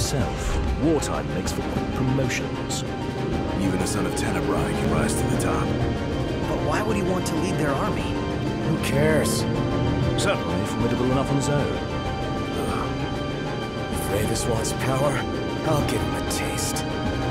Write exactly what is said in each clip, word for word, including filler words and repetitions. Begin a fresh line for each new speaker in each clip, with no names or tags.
himself, wartime makes for quick promotions.
Even the son of Tenebrae can rise to the top.
But why would he want to lead their army?
Who cares?
Certainly formidable enough on his own.
If Rayvis wants power, I'll give him a taste.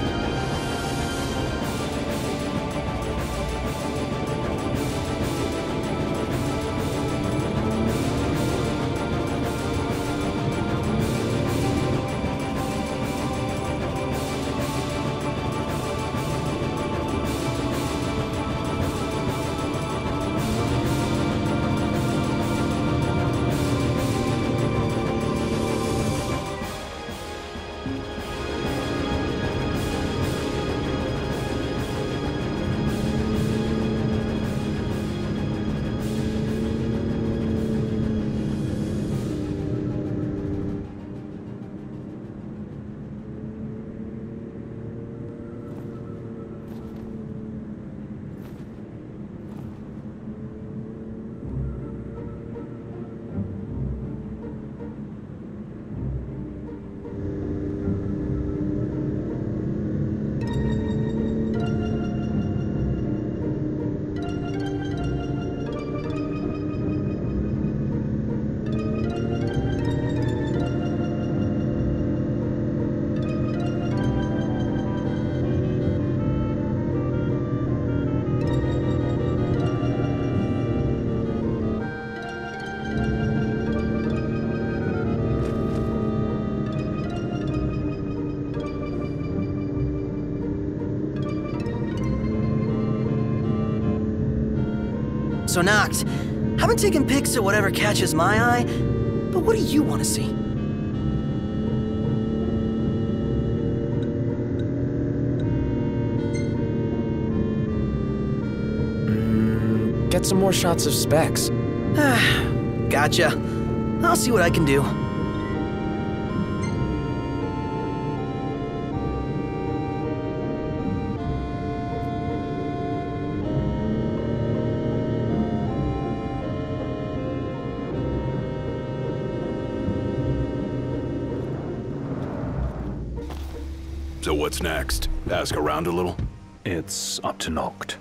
So Noct, I've been taking pics at whatever catches my eye, but what do you want to see?
Mm, get some more shots of Specs.
Gotcha. I'll see what I can do.
So what's next? Ask around a little?
It's up to Noct.